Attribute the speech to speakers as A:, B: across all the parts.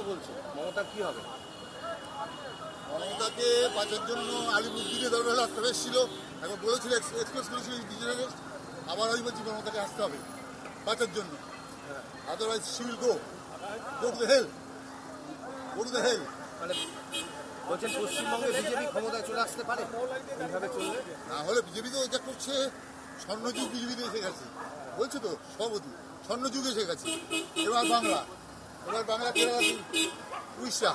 A: বলছে মমতার কি হবে?
B: মমতাকে বাঁচার জন্য আলিপুরদুয়ারে দরকার আসতে এসেছিল, একবার বলেছিল, এক্সপ্রেস করেছিল ডিজিটালে, আবার আমি বলছি মমতাকে আসতে হবে বাঁচার জন্য, otherwise she will go to the hell, go to the hell.
A: মানে বলছেন পশ্চিমবঙ্গে বিজেপি ক্ষমতায় চলে আসতে পারে এইভাবে চললে?
B: না হলে বিজেপি তো এটা করছে, স্বর্ণযুগ বিজেপিতে এসে গেছে বলছে তো সভাপতি, স্বর্ণযুগ এসে গেছে। এবার বাংলা কেরালা, উড়িষ্যা,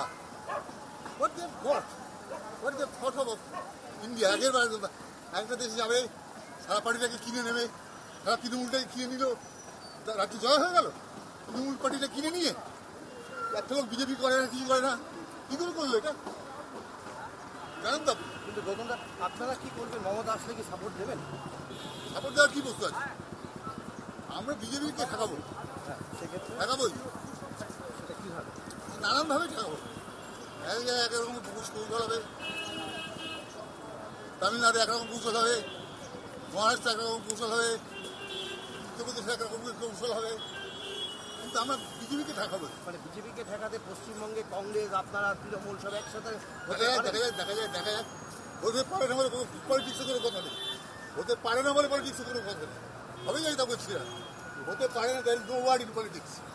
B: ইন্ডিয়া আগের বার একটা দেশে যাবে, সারা পার্টিটাকে কিনে নেবে, সারা তৃণমূলটাকে কিনে নিল, রাজ্য জয় হয়ে গেল। তৃণমূল পার্টিটা কিনে নিয়ে একটা লোক বিজেপি করে না, কিছু করে না, কি করে করলো এটা জানেন তো?
A: কিন্তু গৌতমদা আপনারা কি করবেন? মমতা আসলে কি সাপোর্ট দেবেন?
B: সাপোর্ট দেওয়ার কি বস্তু আছে? আমরা বিজেপিকে ঠেকাবো, ঠেকাবোই,
A: সেটা কীভাবে?
B: নানানভাবে ঠেকাবো। এক জায়গায় একরকম কৌশল হবে, তামিলনাড়ু একরকম কৌশল হবে, মহারাষ্ট্র একরকম কৌশল হবে, উত্তরপ্রদেশে একরকম কৌশল হবে, কিন্তু আমরা বিজেপিকে ঠেকাবো।
A: মানে বিজেপিকে ঠেকাতে পশ্চিমবঙ্গে কংগ্রেস, আপনারা তৃণমূল সব একসাথে
B: দেখা যায় হতে পারে না বলে পলিটিক্সে কোনো কথা নেই, হতে পারে না বলে পলিটিক্সে কোনো কথা নেই, হবে যাই তা বলছি না, হতে পারে না, there is no word in politics.